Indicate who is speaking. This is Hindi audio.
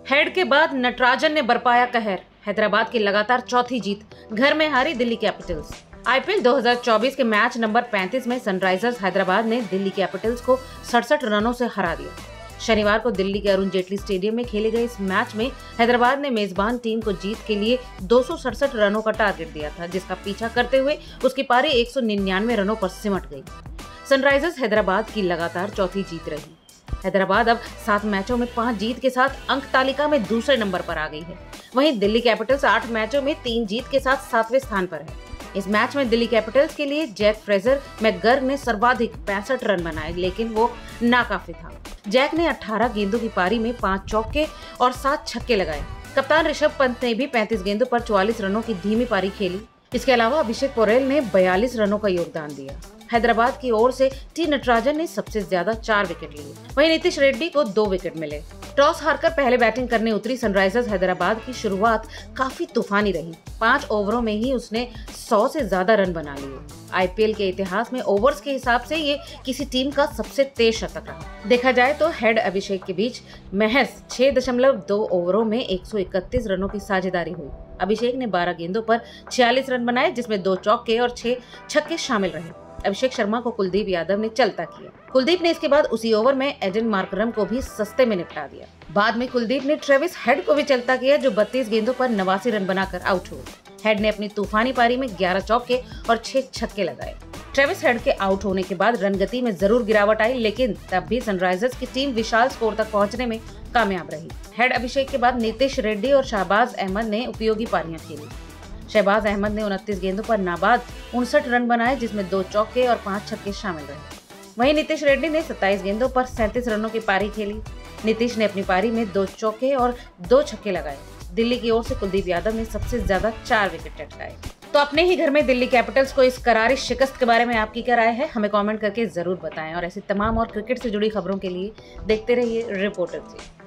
Speaker 1: हेड के बाद नटराजन ने बरपाया कहर। हैदराबाद की लगातार चौथी जीत, घर में हारी दिल्ली कैपिटल्स। आईपीएल 2024 के मैच नंबर 35 में सनराइजर्स हैदराबाद ने दिल्ली कैपिटल्स को 67 रनों से हरा दिया। शनिवार को दिल्ली के अरुण जेटली स्टेडियम में खेले गए इस मैच में हैदराबाद ने मेजबान टीम को जीत के लिए 267 रनों का टारगेट दिया था, जिसका पीछा करते हुए उसकी पारी 199 रनों पर सिमट गई। सनराइजर्स हैदराबाद की लगातार चौथी जीत रही। हैदराबाद अब 7 मैचों में 5 जीत के साथ अंक तालिका में दूसरे नंबर पर आ गई है। वहीं दिल्ली कैपिटल्स 8 मैचों में 3 जीत के साथ 7वें स्थान पर है। इस मैच में दिल्ली कैपिटल्स के लिए जैक फ्रेजर मैकगर ने सर्वाधिक 65 रन बनाए, लेकिन वो नाकाफी था। जैक ने 18 गेंदों की पारी में 5 चौके और 7 छक्के लगाए। कप्तान ऋषभ पंत ने भी 35 गेंदों पर 44 रनों की धीमी पारी खेली। इसके अलावा अभिषेक पोरेल ने 42 रनों का योगदान दिया। हैदराबाद की ओर से टी नटराजन ने सबसे ज्यादा 4 विकेट लिए। वहीं नीतीश रेड्डी को 2 विकेट मिले। टॉस हारकर पहले बैटिंग करने उतरी सनराइजर्स हैदराबाद की शुरुआत काफी तूफानी रही। 5 ओवरों में ही उसने 100 से ज्यादा रन बना लिए। आईपीएल के इतिहास में ओवर्स के हिसाब से ये किसी टीम का सबसे तेज शतक रहा। देखा जाए तो हेड अभिषेक के बीच महज 6.2 ओवरों में 131 रनों की साझेदारी हुई। अभिषेक ने 12 गेंदों पर 46 रन बनाए, जिसमें 2 चौके और 6 छक्के शामिल रहे। अभिषेक शर्मा को कुलदीप यादव ने चलता किया। कुलदीप ने इसके बाद उसी ओवर में एडन मार्करम को भी सस्ते में निपटा दिया। बाद में कुलदीप ने ट्रेविस हेड को भी चलता किया, जो 32 गेंदों पर 89 रन बनाकर आउट हुए। हेड ने अपनी तूफानी पारी में 11 चौके और 6 छक्के लगाए। ट्रेविस हेड के आउट होने के बाद रन गति में जरूर गिरावट आई, लेकिन तब भी सनराइजर्स की टीम विशाल स्कोर तक पहुंचने में कामयाब रही। हेड अभिषेक के बाद नीतीश रेड्डी और शहबाज अहमद ने उपयोगी पारियां खेली। शहबाज अहमद ने 29 गेंदों पर नाबाद 59 रन बनाए, जिसमें 2 चौके और 5 छक्के शामिल रहे। वहीं नीतीश रेड्डी ने 27 गेंदों पर 37 रनों की पारी खेली। नीतीश ने अपनी पारी में 2 चौके और 2 छक्के लगाए। दिल्ली की ओर से कुलदीप यादव ने सबसे ज्यादा 4 विकेट चटकाए। तो अपने ही घर में दिल्ली कैपिटल्स को इस करारी शिकस्त के बारे में आपकी क्या राय है, हमें कमेंट करके जरूर बताएं। और ऐसी तमाम और क्रिकेट से जुड़ी खबरों के लिए देखते रहिए रिपोर्टर जी।